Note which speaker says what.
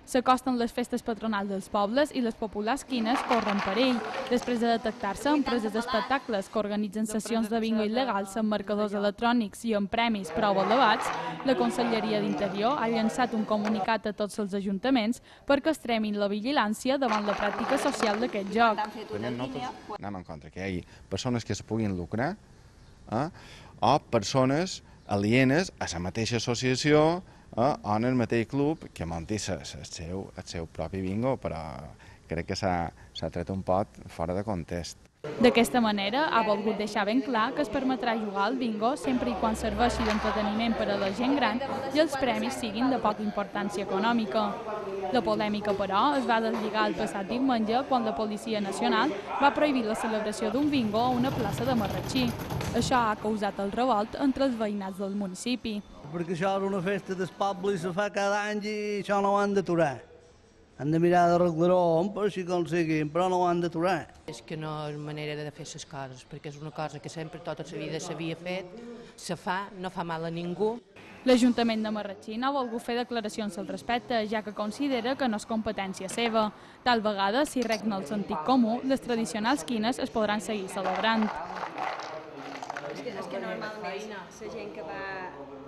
Speaker 1: S'acosten les festes patronals dels pobles i les populars quines corren perill. Després de detectar-se empreses d'espectacles que organitzen sessions de bingo il·legals amb marcadors electrònics i amb premis prou elevats, la Conselleria d'Interior ha llançat un comunicat a tots els ajuntaments perquè extremin la vigilància davant la pràctica social d'aquest joc.
Speaker 2: Nosaltres anem en contra que hi hagi persones que es puguin lucrar o persones alienes a la mateixa associació o en el mateix club que munti el seu propi bingo, però crec que s'ha tret un pot fora de context.
Speaker 1: D'aquesta manera, ha volgut deixar ben clar que es permetrà jugar al bingo sempre i quan serveixi d'entreteniment per a la gent gran i els premis siguin de poca importància econòmica. La polèmica, però, es va deslligar el passat diumenge quan la Policia Nacional va prohibir la celebració d'un bingo a una plaça de Marratxí. Això ha causat el revolt entre els veïnats del municipi.
Speaker 3: Perquè això és una festa del poble i se fa cada any i això no ho han d'aturar. Han de mirar d'arreglar-ho per si aconseguim, però no ho han d'aturar.
Speaker 4: És que no és manera de fer les coses, perquè és una cosa que sempre tota la vida s'havia fet, se fa, no fa mal a ningú.
Speaker 1: L'Ajuntament de Marratxí no ha volgut fer declaracions al respecte, ja que considera que no és competència seva. Tal vegada, si regna el sentit comú, les tradicionals quines es podran seguir celebrant.
Speaker 5: És que normalment la gent que va